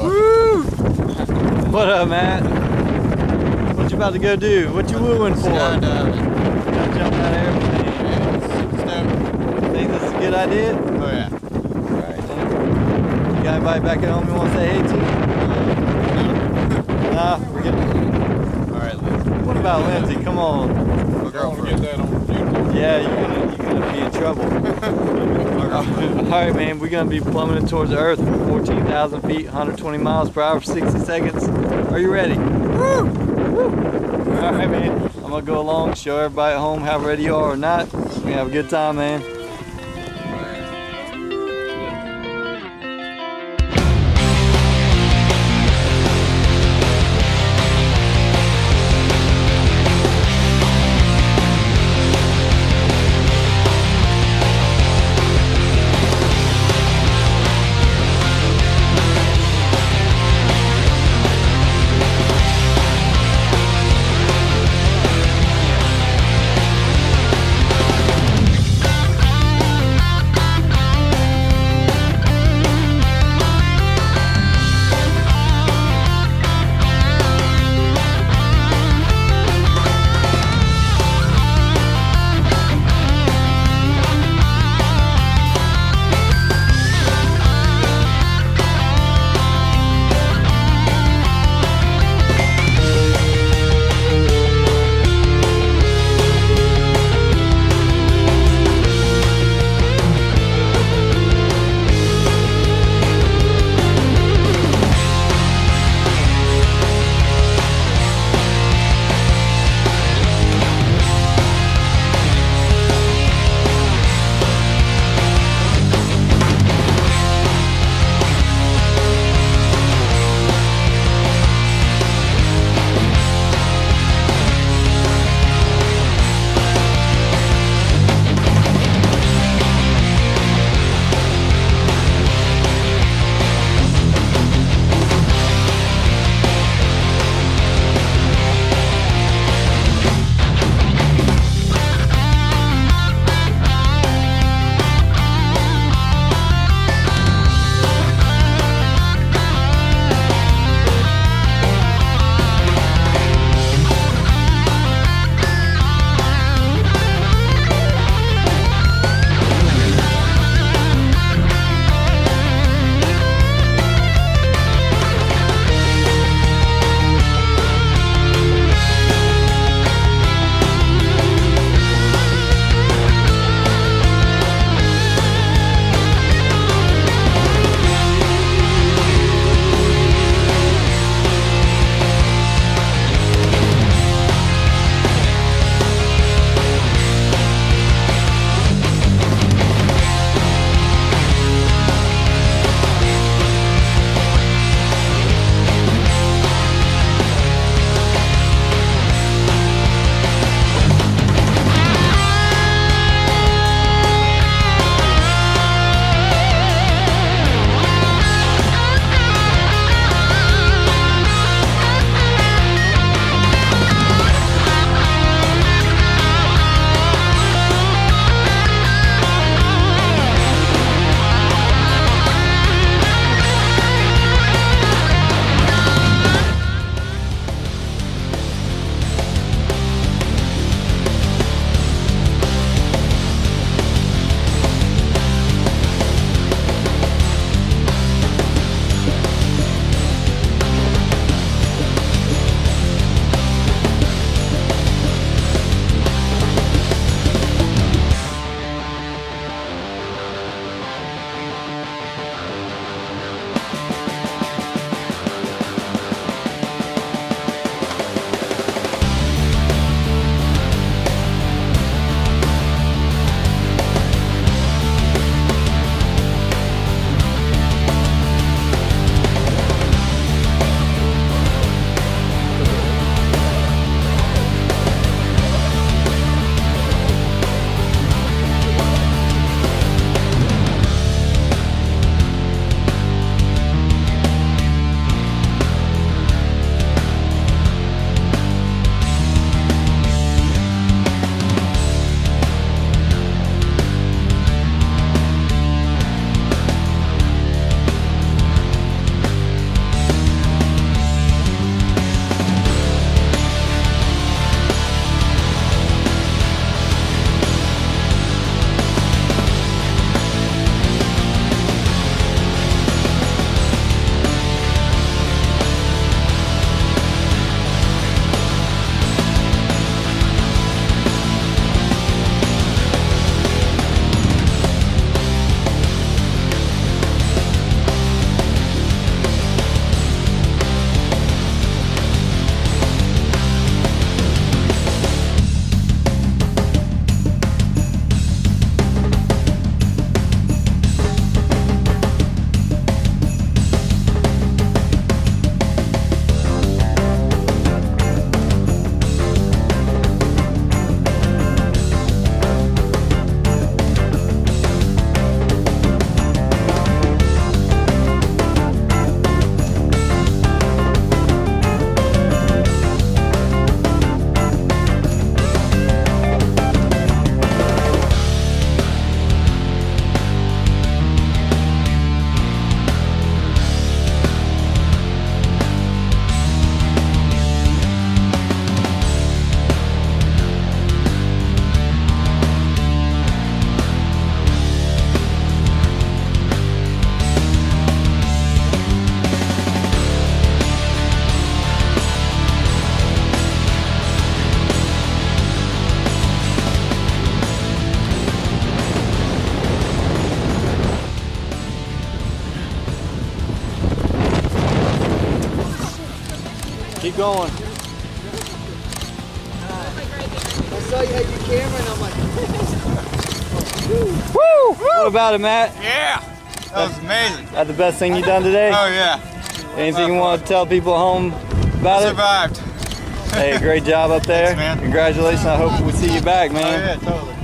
Woo! What up, Matt? What you about to go do? What you wooing for? Skydiving. Gotta jump out of airplane. Yeah, Think this is a good idea? oh yeah. Alright, then. You got anybody back at home you want to say hey to? Nah, we're getting. Alright, Lindsay. What about Lindsay? Come on. My girlfriend. Get that on YouTube. Yeah, you're gonna be in trouble. Alright, man, we're gonna be plummeting towards the earth from 14,000 feet, 120 miles per hour for 60 seconds. Are you ready? Woo! Woo! Alright, man, I'm gonna go along, show everybody at home how ready you are or not. We're gonna have a good time, man. Keep going. I saw you had your camera and I'm like, Woo! What about it, Matt? Yeah. That was amazing. That the best thing you done today? Oh yeah. Anything you want to tell people at home about it? Survived. Hey, great job up there. Thanks, man. Congratulations. I hope we see you back, Oh man. yeah, totally.